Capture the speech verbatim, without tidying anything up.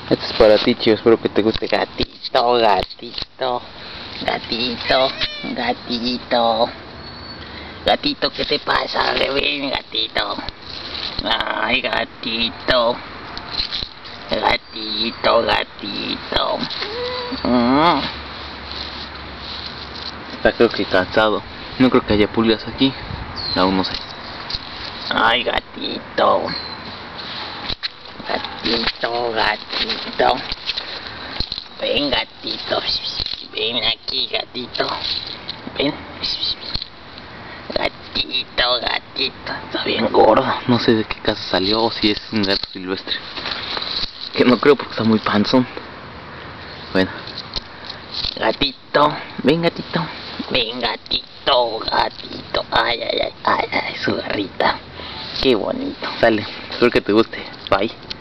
Este es para ti, chido, espero que te guste. Gatito, gatito, gatito, gatito. Gatito, ¿qué te pasa, bebé? Gatito. Ay, gatito. Gatito, gatito. Mm. Está creo que cansado. No creo que haya pulgas aquí. Aún no sé. Ay, gatito. Gatito, gatito. Ven, gatito. Ven aquí, gatito. Ven. Gatito, gatito. Está bien gordo. No sé de qué casa salió o si es un gato silvestre. Que no creo porque está muy panzón. Bueno. Gatito. Ven, gatito. Ven, gatito, gatito. Ay, ay, ay, ay, ay, su garrita. Qué bonito. Sale. Espero que te guste. Bye.